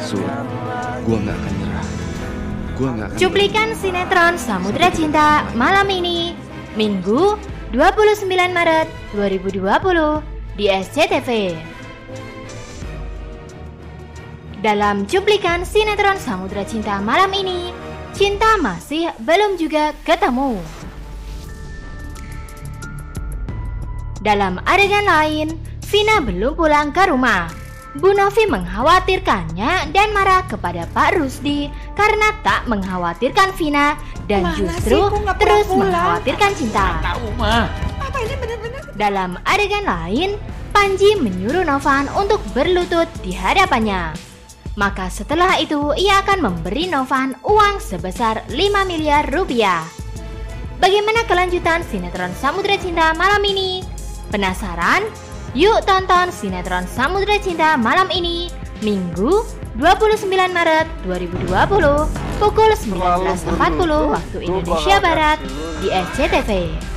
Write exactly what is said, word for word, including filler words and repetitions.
Sur, gua nggak akan nyerah. Gua nggak akan. Cuplikan sinetron Samudra Cinta malam ini, Minggu dua puluh sembilan Maret dua ribu dua puluh di S C T V. Dalam cuplikan sinetron Samudra Cinta malam ini, Cinta masih belum juga ketemu. Dalam adegan lain, Vina belum pulang ke rumah. Bu Novi mengkhawatirkannya dan marah kepada Pak Rusdi karena tak mengkhawatirkan Vina dan Mana justru sih, terus pulang-pulang? mengkhawatirkan Cinta. Tahu mah. Apa ini benar-benar? Dalam adegan lain, Panji menyuruh Novan untuk berlutut di hadapannya. Maka setelah itu ia akan memberi Novan uang sebesar lima miliar rupiah. Bagaimana kelanjutan sinetron Samudra Cinta malam ini? Penasaran? Yuk tonton sinetron Samudra Cinta malam ini, Minggu dua puluh sembilan Maret dua ribu dua puluh pukul sembilan belas empat puluh waktu Indonesia Barat di S C T V.